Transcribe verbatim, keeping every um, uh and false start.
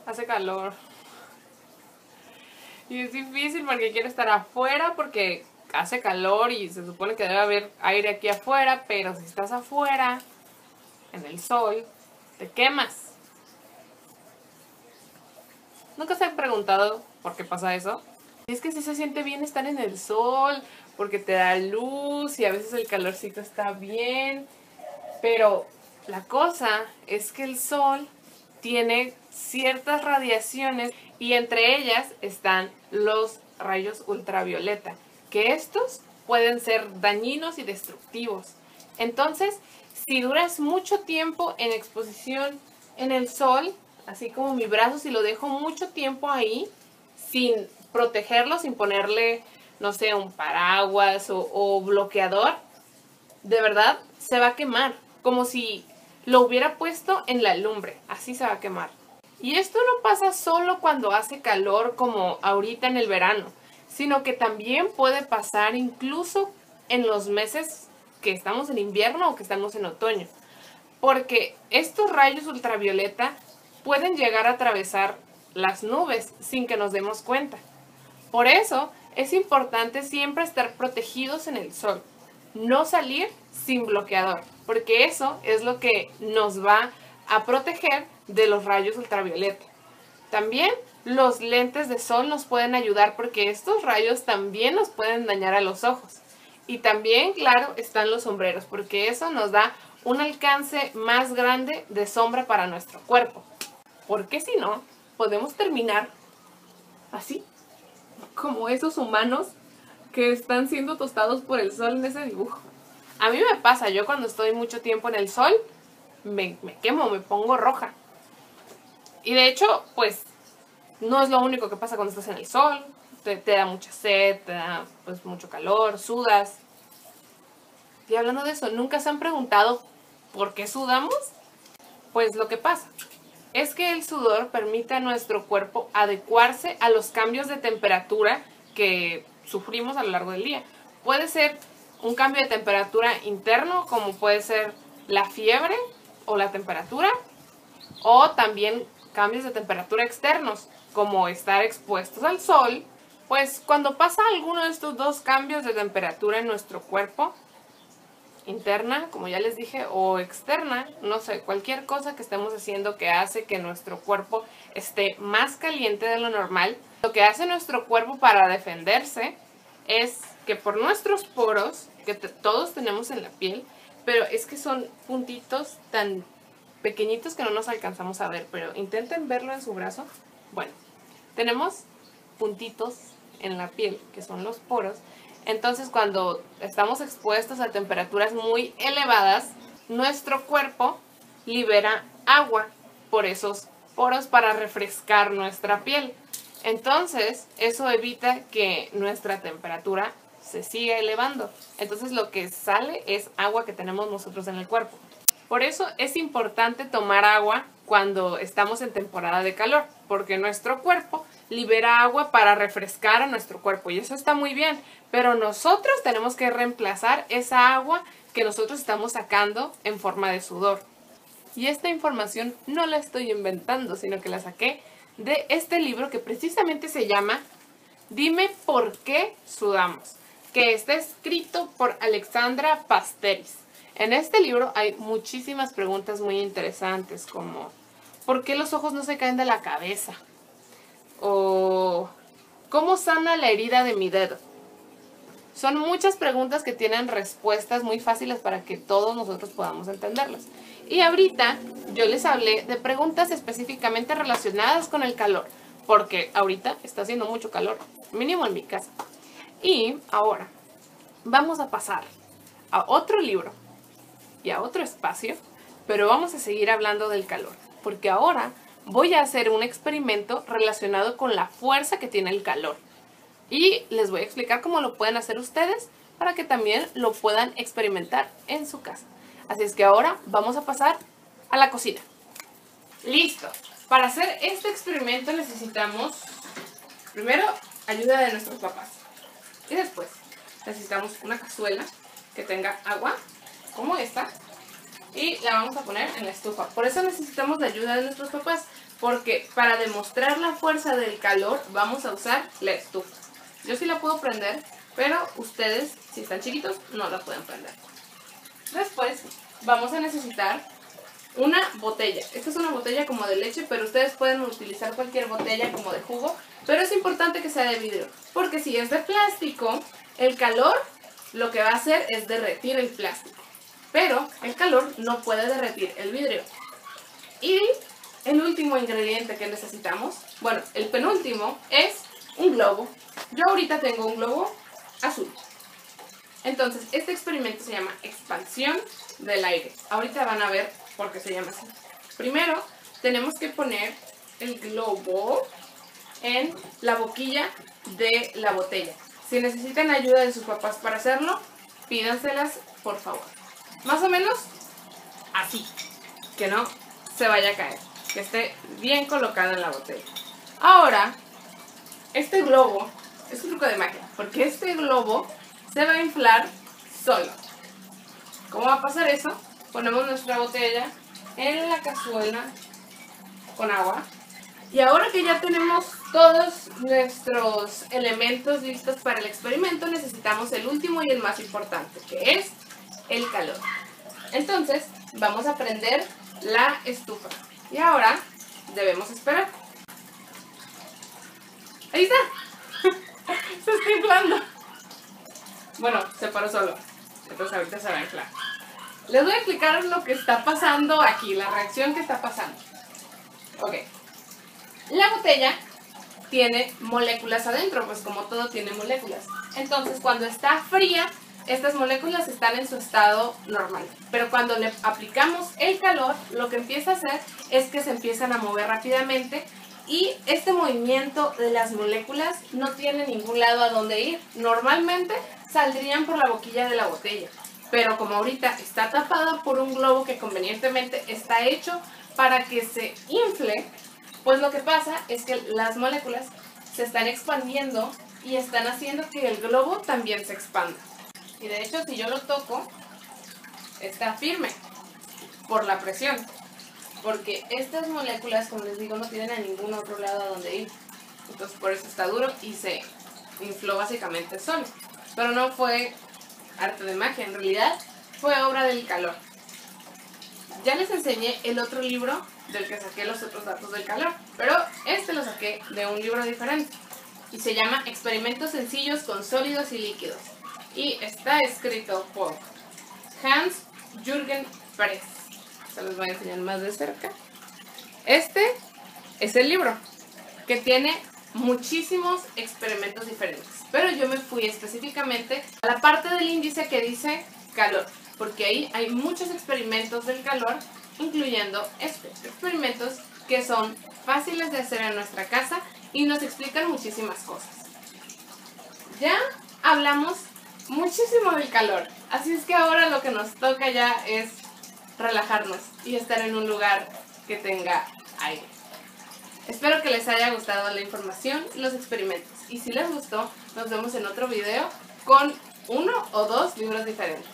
hace calor. Y es difícil porque quiero estar afuera porque hace calor y se supone que debe haber aire aquí afuera, pero si estás afuera, en el sol, te quemas. ¿Nunca se han preguntado por qué pasa eso? Y es que sí se siente bien estar en el sol, porque te da luz y a veces el calorcito está bien. Pero la cosa es que el sol tiene ciertas radiaciones y entre ellas están los rayos ultravioleta, que estos pueden ser dañinos y destructivos. Entonces, si duras mucho tiempo en exposición en el sol, así como mi brazo, si lo dejo mucho tiempo ahí, sin protegerlo, sin ponerle, no sé, un paraguas o, o bloqueador, de verdad se va a quemar, como si lo hubiera puesto en la lumbre, así se va a quemar. Y esto no pasa solo cuando hace calor como ahorita en el verano, sino que también puede pasar incluso en los meses que estamos en invierno o que estamos en otoño. Porque estos rayos ultravioleta pueden llegar a atravesar las nubes sin que nos demos cuenta. Por eso es importante siempre estar protegidos en el sol. No salir sin bloqueador, porque eso es lo que nos va a proteger de los rayos ultravioleta. También los lentes de sol nos pueden ayudar porque estos rayos también nos pueden dañar a los ojos. Y también, claro, están los sombreros, porque eso nos da un alcance más grande de sombra para nuestro cuerpo. Porque si no, podemos terminar así, como esos humanos que están siendo tostados por el sol en ese dibujo. A mí me pasa, yo cuando estoy mucho tiempo en el sol, me, me quemo, me pongo roja. Y de hecho, pues, no es lo único que pasa cuando estás en el sol. Te, te da mucha sed, te da pues mucho calor, sudas. Y hablando de eso, ¿nunca se han preguntado por qué sudamos? Pues lo que pasa es que el sudor permite a nuestro cuerpo adecuarse a los cambios de temperatura que sufrimos a lo largo del día. Puede ser un cambio de temperatura interno, como puede ser la fiebre o la temperatura, o también cambios de temperatura externos, como estar expuestos al sol. Pues cuando pasa alguno de estos dos cambios de temperatura en nuestro cuerpo, interna, como ya les dije, o externa, no sé, cualquier cosa que estemos haciendo que hace que nuestro cuerpo esté más caliente de lo normal, lo que hace nuestro cuerpo para defenderse es que por nuestros poros, que todos tenemos en la piel, pero es que son puntitos tan pequeñitos que no nos alcanzamos a ver, pero intenten verlo en su brazo. Bueno, tenemos puntitos en la piel, que son los poros. Entonces, cuando estamos expuestos a temperaturas muy elevadas, nuestro cuerpo libera agua por esos poros para refrescar nuestra piel. Entonces, eso evita que nuestra temperatura se siga elevando. Entonces, lo que sale es agua que tenemos nosotros en el cuerpo. Por eso es importante tomar agua cuando estamos en temporada de calor, porque nuestro cuerpo libera agua para refrescar a nuestro cuerpo y eso está muy bien, pero nosotros tenemos que reemplazar esa agua que nosotros estamos sacando en forma de sudor. Y esta información no la estoy inventando, sino que la saqué de este libro que precisamente se llama Dime por qué sudamos, que está escrito por Alexandra Pasteris. En este libro hay muchísimas preguntas muy interesantes, como ¿por qué los ojos no se caen de la cabeza? O ¿cómo sana la herida de mi dedo? Son muchas preguntas que tienen respuestas muy fáciles para que todos nosotros podamos entenderlas. Y ahorita yo les hablé de preguntas específicamente relacionadas con el calor, porque ahorita está haciendo mucho calor, mínimo en mi casa. Y ahora vamos a pasar a otro libro y a otro espacio, pero vamos a seguir hablando del calor, porque ahora voy a hacer un experimento relacionado con la fuerza que tiene el calor. Y les voy a explicar cómo lo pueden hacer ustedes para que también lo puedan experimentar en su casa. Así es que ahora vamos a pasar a la cocina. ¡Listo! Para hacer este experimento necesitamos primero ayuda de nuestros papás. Y después necesitamos una cazuela que tenga agua, como esta. y la vamos a poner en la estufa. Por eso necesitamos la ayuda de nuestros papás, porque para demostrar la fuerza del calor vamos a usar la estufa. Yo sí la puedo prender, pero ustedes, si están chiquitos, no la pueden prender. Después vamos a necesitar una botella. Esta es una botella como de leche, pero ustedes pueden utilizar cualquier botella como de jugo, pero es importante que sea de vidrio, porque si es de plástico, el calor lo que va a hacer es derretir el plástico, pero el calor no puede derretir el vidrio. Y el último ingrediente que necesitamos, bueno, el penúltimo, es un globo. Yo ahorita tengo un globo azul. Entonces, este experimento se llama expansión del aire. Ahorita van a ver por qué se llama así. Primero, tenemos que poner el globo en la boquilla de la botella. Si necesitan ayuda de sus papás para hacerlo, pídanselas, por favor. Más o menos así, que no se vaya a caer, que esté bien colocado en la botella. Ahora, este globo es un truco de magia, porque este globo se va a inflar solo. ¿Cómo va a pasar eso? Ponemos nuestra botella en la cazuela con agua. Y ahora que ya tenemos todos nuestros elementos listos para el experimento, necesitamos el último y el más importante, que es el calor. Entonces, vamos a prender la estufa. Y ahora debemos esperar. ¡Ahí está! Se está inflando. Bueno, se paró solo. Entonces ahorita se va a inflar. Les voy a explicar lo que está pasando aquí, la reacción que está pasando. Ok. La botella tiene moléculas adentro, pues como todo tiene moléculas. Entonces, cuando está fría, estas moléculas están en su estado normal. Pero cuando le aplicamos el calor, lo que empieza a hacer es que se empiezan a mover rápidamente. Y este movimiento de las moléculas no tiene ningún lado a donde ir. Normalmente saldrían por la boquilla de la botella. Pero como ahorita está tapada por un globo que convenientemente está hecho para que se infle, pues lo que pasa es que las moléculas se están expandiendo y están haciendo que el globo también se expanda. Y de hecho, si yo lo toco, está firme por la presión. Porque estas moléculas, como les digo, no tienen a ningún otro lado a donde ir. Entonces por eso está duro y se infló básicamente solo. Pero no fue arte de magia, en realidad fue obra del calor. Ya les enseñé el otro libro del que saqué los otros datos del calor, pero este lo saqué de un libro diferente y se llama Experimentos sencillos con sólidos y líquidos y está escrito por Hans Jürgen Press. Se los voy a enseñar más de cerca. Este es el libro que tiene muchísimos experimentos diferentes, pero yo me fui específicamente a la parte del índice que dice calor, porque ahí hay muchos experimentos del calor, incluyendo estos experimentos que son fáciles de hacer en nuestra casa y nos explican muchísimas cosas. Ya hablamos muchísimo del calor, así es que ahora lo que nos toca ya es relajarnos y estar en un lugar que tenga aire. Espero que les haya gustado la información y los experimentos, y si les gustó, nos vemos en otro video con uno o dos libros diferentes.